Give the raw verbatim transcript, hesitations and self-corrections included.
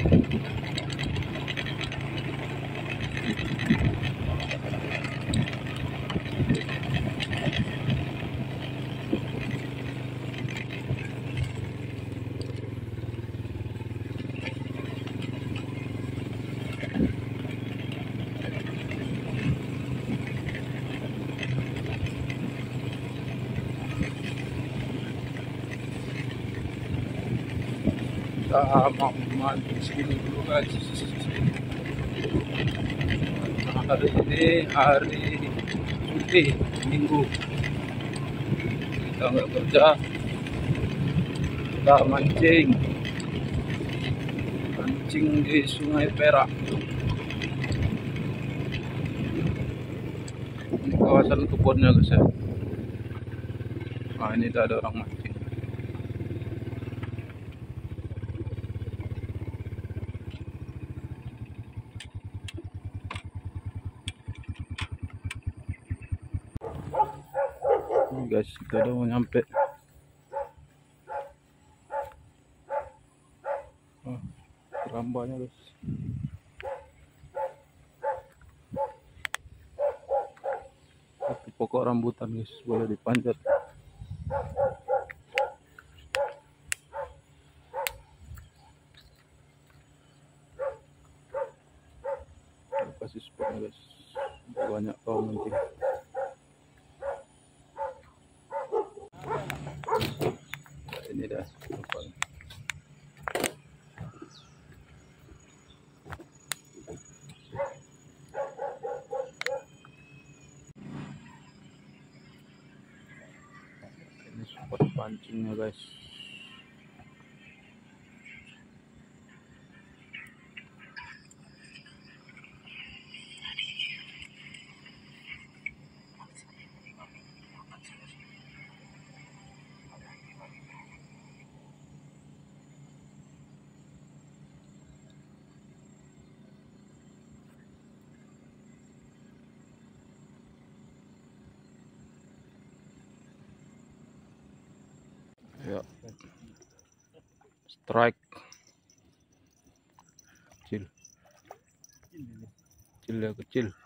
Kita mau mancing sini dulu guys. Hari ini hari cuti minggu, kita nggak kerja, kita mancing mancing di Sungai Perak. Ini kawasan kebunnya guys ya. Nah ini tidak ada orang mancing. Ini guys, kita udah mau nyampe. Oh, kerambanya guys. Satu pokok rambutan guys, boleh dipanjat. Kasih spotnya guys, banyak kawan mancing. Ini dah spotnya. Ini spot pancingnya guys. Ya, strike kecil, kecil ya kecil.